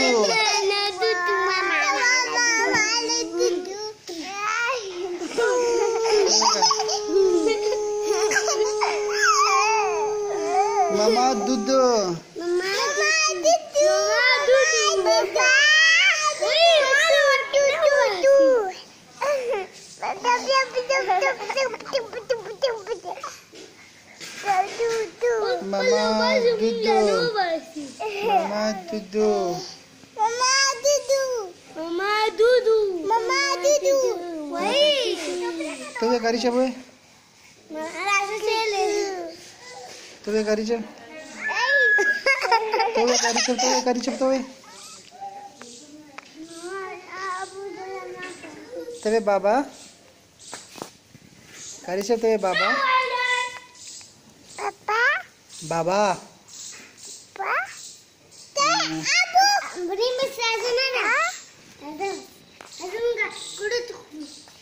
Mama Dudu. Tu yang kari siapa? Tu yang kari siapa? Tu yang kari siapa? Tapi baba, kari siapa? Tapi baba. Baba. Beri mesra sana. Ada enggak? Kudu tuh.